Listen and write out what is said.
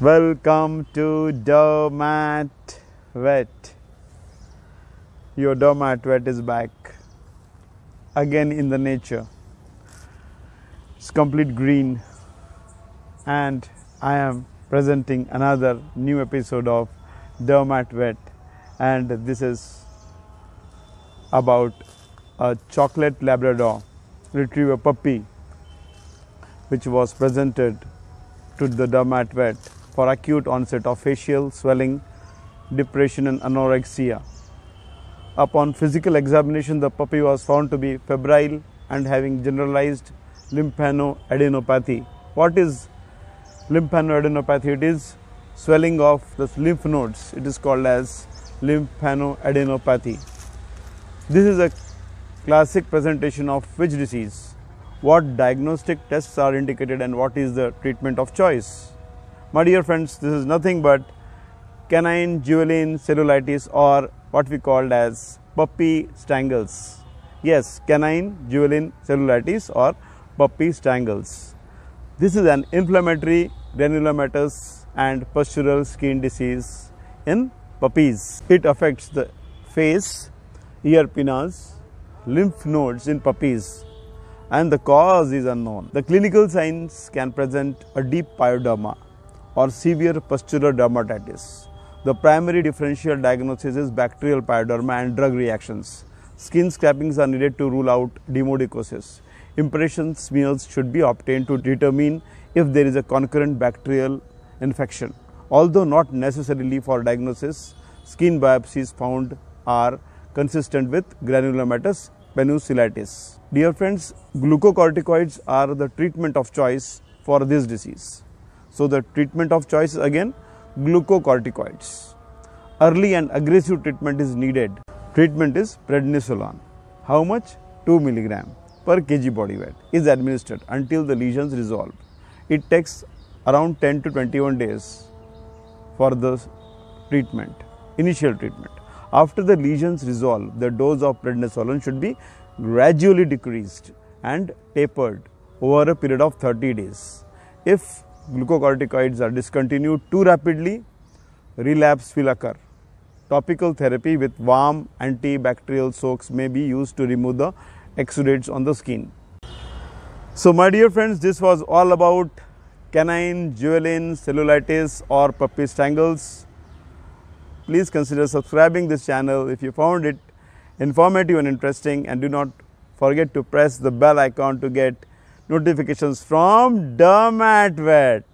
Welcome to Dermat Vet. Your Dermat Vet is back again in the nature. It's complete green, and I am presenting another new episode of Dermat Vet, and this is about a chocolate Labrador retriever puppy which was presented to the Dermat Vet for acute onset of facial swelling, depression and anorexia. Upon physical examination, the puppy was found to be febrile and having generalized lymphadenopathy. What is lymphadenopathy? It is swelling of the lymph nodes. It is called as lymphadenopathy. This is a classic presentation of which disease? What diagnostic tests are indicated and what is the treatment of choice? My dear friends, this is nothing but canine juvenile cellulitis, or what we called as puppy strangles. Yes, canine juvenile cellulitis or puppy strangles. This is an inflammatory granulomatous and pustular skin disease in puppies. It affects the face, ear pinnas, lymph nodes in puppies, and the cause is unknown. The clinical signs can present a deep pyoderma or severe pustular dermatitis. The primary differential diagnosis is bacterial pyoderma and drug reactions. Skin scrapings are needed to rule out demodicosis. Impression smears should be obtained to determine if there is a concurrent bacterial infection. Although not necessarily for diagnosis, skin biopsies found are consistent with granulomatous penicillitis. Dear friends, glucocorticoids are the treatment of choice for this disease. So the treatment of choice is again glucocorticoids. Early and aggressive treatment is needed. Treatment is prednisolone. How much? 2 mg per kg body weight is administered until the lesions resolve. It takes around 10 to 21 days for the treatment, initial treatment. After the lesions resolve, the dose of prednisolone should be gradually decreased and tapered over a period of 30 days. If glucocorticoids are discontinued too rapidly, relapse will occur. Topical therapy with warm antibacterial soaks may be used to remove the exudates on the skin. So my dear friends, this was all about canine juvenile cellulitis or puppy strangles. Please consider subscribing this channel if you found it informative and interesting, and do not forget to press the bell icon to get notifications from Dermat Vet.